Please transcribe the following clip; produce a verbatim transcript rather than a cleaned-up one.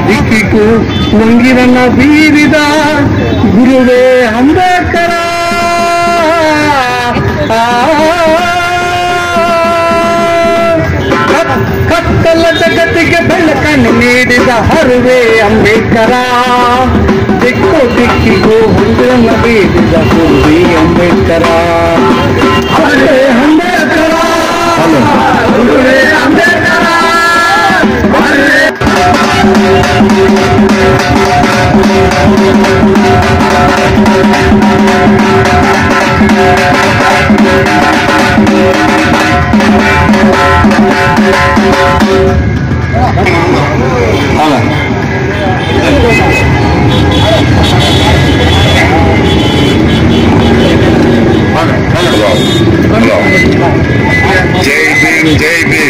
ದಿಕ್ಕಿಗೂ ಲಂಗಿರನ್ನ ಬೀರಿದ ಗುರುವೇ ಅಂಬೇಡ್ಕರ. ಕತ್ತಲ ಜಗತ್ತಿಗೆ ಬೆಳಕನ್ನು ನೀಡಿದ ಹರುವೆ ಅಂಬೇಡ್ಕರ. ದಿಕ್ಕು ದಿಕ್ಕಿಗೂ ಹೊಂದಿರನ್ನ ಬೀರಿದ ಗುರುವೇ ಅಂಬೇಡ್ಕರ. ಹರೇ ಅಂಬೇಡ್ಕರ, ಗುರುವೇ ಅಂಬೇಡ್ಕರ. ಜೈ ಭೀಮ್, ಜೈ ಭೀಮ್.